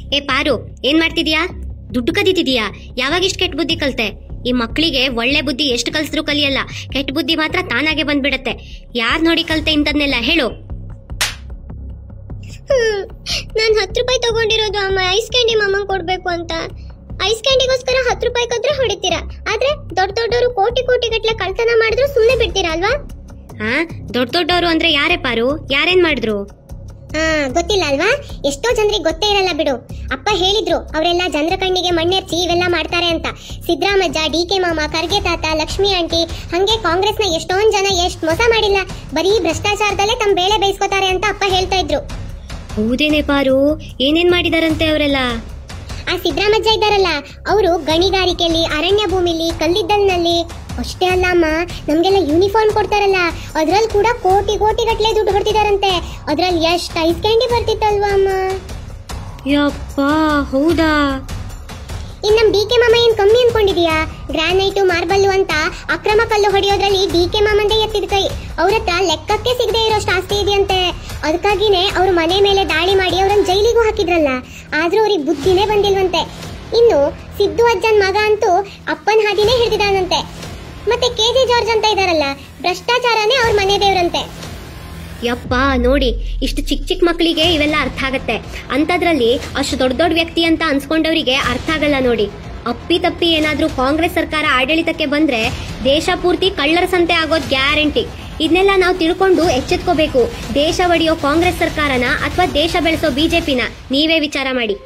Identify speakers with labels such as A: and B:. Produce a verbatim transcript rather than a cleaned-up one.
A: ಏ ಪಾರು, ಏನ್ ಮಾಡ್ತಿದ್ಯಾ? ದುಡ್ಡು ಕದೀತಿದ್ಯಾ? ಯಾವಾಗ ಇಷ್ಟು ಕೆಟ್ಟ ಬುದ್ಧಿ ಕಲ್ತೆ? ಈ ಮಕ್ಕಳಿಗೆ ಒಳ್ಳೆ ಬುದ್ಧಿ ಎಷ್ಟು ಕಲ್ಸಿದ್ರು ಕಲಿಯಲ್ಲ, ಕೆಟ್ಟ ಬುದ್ಧಿ ಮಾತ್ರ ತಾನಾಗೆ ಬಂದ್ಬಿಡತ್ತೆ. ಯಾರ್ ನೋಡಿ ಕಲ್ತೆ ಇಂಥದ್ನೆಲ್ಲ ಹೇಳು.
B: ನಾನು ಹತ್ತು ರೂಪಾಯಿ ತಗೊಂಡಿರೋದು ಅಮ್ಮ ಐಸ್ ಕ್ಯಾಂಡಿ ಮಾಮಂಗ್ ಕೊಡ್ಬೇಕು ಅಂತ. ಐಸ್ ಕ್ಯಾಂಡಿಗೋಸ್ಕರ ಹತ್ತು ರೂಪಾಯಿ ಕದ್ರೆ ಹೊಡಿತೀರಾ, ಆದ್ರೆ ದೊಡ್ಡ ದೊಡ್ಡವರು ಕೋಟಿ ಕೋಟಿ ಗಟ್ಲೆ ಕಳ್ತನ ಮಾಡಿದ್ರು ಸುಮ್ಮನೆ ಬಿಡ್ತೀರಾ ಅಲ್ವಾ?
A: ಹಾ, ದೊಡ್ಡ ದೊಡ್ಡವರು ಅಂದ್ರೆ ಯಾರೇ ಪಾರು? ಯಾರೇನ್ ಮಾಡಿದ್ರು?
B: ಹಾ, ಗೊತ್ತಿಲ್ಲ ಅಲ್ವಾ? ಎಷ್ಟೋ ಜನರಿಗೆ ಗೊತ್ತೇ ಇರಲ್ಲ ಬಿಡು. ಅಪ್ಪ ಹೇಳಿದ್ರು ಅವರೆಲ್ಲ ಜನರ ಕಣ್ಣಿಗೆ ಮಣ್ಣೆರ್ಚಿ ಇವೆಲ್ಲ ಮಾಡ್ತಾರೆ ಅಂತ. ಸಿದ್ದರಾಮಜ್ಜ, ಡಿ ಕೆ ಮಾಮ, ಖರ್ಗೆ ತಾತ, ಲಕ್ಷ್ಮಿ ಆಂಟಿ, ಹಂಗೆ ಕಾಂಗ್ರೆಸ್ನ ಎಷ್ಟೊಂದ್ ಜನ ಎಷ್ಟ್ ಮೋಸ ಮಾಡಿಲ್ಲ, ಬರೀ ಭ್ರಷ್ಟಾಚಾರದಲ್ಲೇ ತಮ್ಮ ಬೇಳೆ ಬೇಯಿಸ್ಕೋತಾರೆ ಅಂತ ಅಪ್ಪ ಹೇಳ್ತಾ ಇದ್ರು.
A: ಹೌದೇನೆ ಪಾರು, ಏನೇನ್ ಮಾಡಿದಾರಂತೆ ಅವರೆಲ್ಲ?
B: ಆ ಸಿದ್ದರಾಮಜ್ಜ ಇದ್ದಾರಲ್ಲ, ಅವರು ಗಣಿಗಾರಿಕೆಯಲ್ಲಿ, ಅರಣ್ಯ ಭೂಮಿಲಿ, ಕಲ್ಲಿದ್ದಲ್ನಲ್ಲಿ, ಅಷ್ಟೇ ಅಲ್ಲ ಅಮ್ಮ, ನಮ್ಗೆಲ್ಲ ಯೂನಿಫಾರ್ಮ್ ಕೊಡ್ತಾರಲ್ಲ, ಅದ್ರಲ್ಲಿ ಕೂಡ ಕೋಟಿ ಕೋಟಿ ಗಟ್ಲೆ ದುಡ್ಡು ಹೊಡ್ತಿದಾರಂತೆ. ಅದ್ರಲ್ಲಿ ಎಷ್ಟು ಐಸ್ ಕ್ಯಾಂಡಿ ಬರ್ತಿತ್ತಲ್ವಾ ಅಮ್ಮ?
A: ಯಪ್ಪ, ಹೌದಾ?
B: ಇನ್ ನಮ್ ಡಿ ಕೆ ಮಾಮ ಏನ್ ಕಮ್ಮಿ ಅನ್ಕೊಂಡಿದೀಯಾ? ಗ್ರಾನೈಟು, ಮಾರ್ಬಲ್ಲು ಅಂತ ಅಕ್ರಮ ಕಲ್ಲು ಹೊಡೆಯೋದ್ರಲ್ಲಿ ಡಿ ಕೆ ಮಾಮಂದೇ ಎತ್ತಿದ ಕೈ. ಅವ್ರ ಹತ್ರ ಲೆಕ್ಕಕ್ಕೆ ಸಿಗದೆ ಇರೋಷ್ಟು ಆಸ್ತಿ ಇದೆಯಂತೆ. ಅದಕ್ಕಾಗಿನೇ ಅವ್ರ ಮನೆ ಮೇಲೆ ದಾಳಿ ಮಾಡಿ ಅವ್ರನ್ನ ಜೈಲಿಗೂ ಹಾಕಿದ್ರಲ್ಲ, ಆದ್ರೂ ಅವ್ರಿಗೆ ಬುದ್ಧಿನೇ ಬಂದಿಲ್ವಂತೆ. ಇನ್ನು ಸಿದ್ದು ಅಜ್ಜನ್ ಮಗ ಅಂತೂ ಅಪ್ಪನ ಹಾದಿನೇ ಹಿಡಿದಿದ್ದಾನಂತೆ. ಮತ್ತೆ ಕೆ ಜೆ ಜಾರ್ಜ್ ಅಂತ ಇದಾರಲ್ಲ, ಭ್ರಷ್ಟಾಚಾರನೇ ಅವ್ರ ಮನೆ ದೇವ್ರಂತೆ.
A: ಯಪ್ಪ, ನೋಡಿ, ಇಷ್ಟು ಚಿಕ್ಕ ಚಿಕ್ಕ ಮಕ್ಕಳಿಗೆ ಇವೆಲ್ಲ ಅರ್ಥ ಆಗತ್ತೆ. ಅಂತದ್ರಲ್ಲಿ ಅಷ್ಟು ದೊಡ್ಡ ದೊಡ್ಡ ವ್ಯಕ್ತಿ ಅಂತ ಅನ್ಸ್ಕೊಂಡವರಿಗೆ ಅರ್ಥ ಆಗಲ್ಲ ನೋಡಿ. ಅಪ್ಪಿ ತಪ್ಪಿ ಏನಾದ್ರೂ ಕಾಂಗ್ರೆಸ್ ಸರ್ಕಾರ ಆಡಳಿತಕ್ಕೆ ಬಂದ್ರೆ ದೇಶ ಪೂರ್ತಿ ಕಳ್ಳರ ಸಂತೆ ಆಗೋದ್ ಗ್ಯಾರಂಟಿ. ಇದನ್ನೆಲ್ಲ ನಾವು ತಿಳ್ಕೊಂಡು ಎಚ್ಚೆತ್ಕೋಬೇಕು. ದೇಶ ಒಡೆಯೋ ಕಾಂಗ್ರೆಸ್ ಸರ್ಕಾರನ ಅಥವಾ ದೇಶ ಬೆಳೆಸೋ ಬಿಜೆಪಿನ ನೀವೇ ವಿಚಾರ ಮಾಡಿ.